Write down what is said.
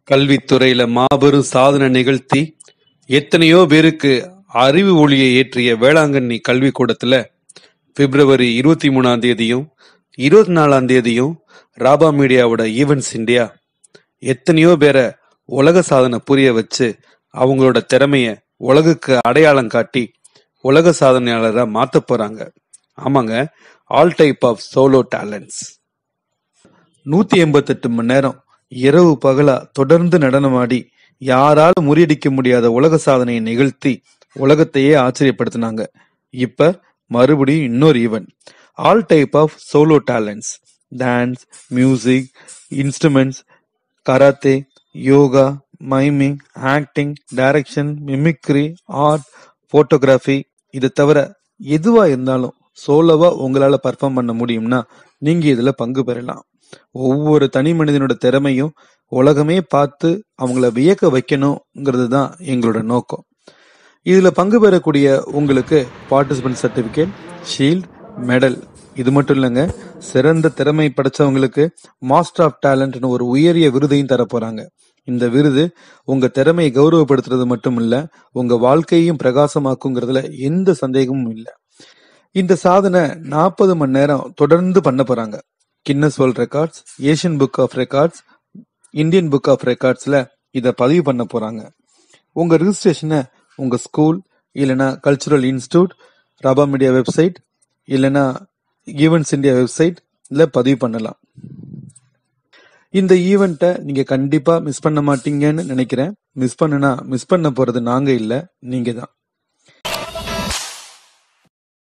கல்வித்துறையில மாபெரும் சாதனை நிகழ்த்தி எத்தனையோ பேருக்கு அறிவு ஒளியை ஏற்றிய வேளாங்கண்ணி கல்விக்கூடத்துல பிப்ரவரி 23 24 ராபா மீடியாவோட ஈவென்ட்ஸ் இந்தியா எத்தனையோ பேரை உலக சாதனை புரிய வச்சு அவங்களோட திறமைய உலகுக்கு அடையாளம் காட்டி உலக சாதனையாளரா மாத்த போறாங்க. ஆமாங்க, all type of solo talents. 188 மணி நேரம் இரவு பகலா தொடர்ந்து நடனமாடி யாராலும் முறியடிக்க முடியாத உலக சாதனையை நிகழ்த்தி உலகத்தையே ஆச்சரியப்படுத்தினாங்க. இப்ப மறுபடியும் இன்னொரு event, all type of solo talents. Dance, music, instruments, karate, yoga, miming, acting, direction, mimicry, art, photography, இதை தவிர எதுவா இருந்தாலும் சோலோவா உங்களால பர்ஃபார்ம் பண்ண முடியும்னா நீங்க இதுல பங்கு பெறலாம். ஒவ்வொரு தனி மனிதனோட திறமையும் உலகமே பார்த்து அவங்கள வியக்க வைக்கணுங்கிறது தான் எங்களோட நோக்கம். இதுல பங்கு பெறக்கூடிய உங்களுக்கு பார்ட்டிசிபென்ட் சர்டிபிகேட், ஷீல்ட், மெடல், இது மட்டும் இல்லைங்க, சிறந்த திறமை படைச்சவங்களுக்கு மாஸ்டர் ஆஃப் டேலண்ட்னு ஒரு உயரிய விருதையும் தர போறாங்க. இந்த விருது உங்க திறமையை கௌரவப்படுத்துறது மட்டும் இல்ல, உங்க வாழ்க்கையையும் பிரகாசமாக்குங்கிறதுல எந்த சந்தேகமும் இல்லை. இந்த சாதனை 40 மணி நேரம் தொடர்ந்து பண்ண போறாங்க. Guinness world records, Asian book of records, Indian book of ரெக்கார்ட்ஸ்ல இதை பதிவு பண்ண போறாங்க. உங்க ரிஜிஸ்ட்ரேஷனை உங்க ஸ்கூல் இல்லைன்னா கல்ச்சுரல் இன்ஸ்டிடியூட், ராபா மீடியா வெப்சைட் இல்லைன்னா ஈவென்ட்ஸ் இந்தியா வெப்சைட்ல பதிவு பண்ணலாம். இந்த ஈவெண்ட்டை நீங்க கண்டிப்பா மிஸ் பண்ண மாட்டீங்கன்னு நினைக்கிறேன். மிஸ் பண்ண போறது நாங்க இல்ல, நீங்க தான்.